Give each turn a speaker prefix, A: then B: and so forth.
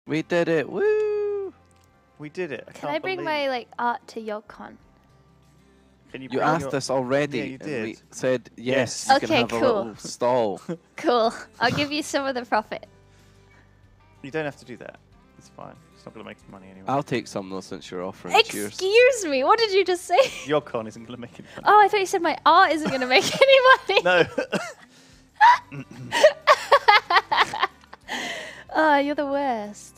A: We did it! Woo!
B: We did it.
C: Can I bring my art to YogCon?
B: Can
A: You
B: bring
A: asked us already,
B: Yeah, you
A: and we
B: did.
A: said yes.
B: Yes.
A: You can
C: Okay,
A: have a
C: cool.
A: little stall.
C: Cool. I'll give you some of the profit.
B: You don't have to do that. It's fine. It's not going to make any money anyway.
A: I'll take some though, since you're offering. Cheers.
C: Excuse me. What did you just say?
B: Your con isn't going to make any money.
C: Oh, I thought you said my art isn't going to make any money.
B: No.
C: Oh, you're the worst.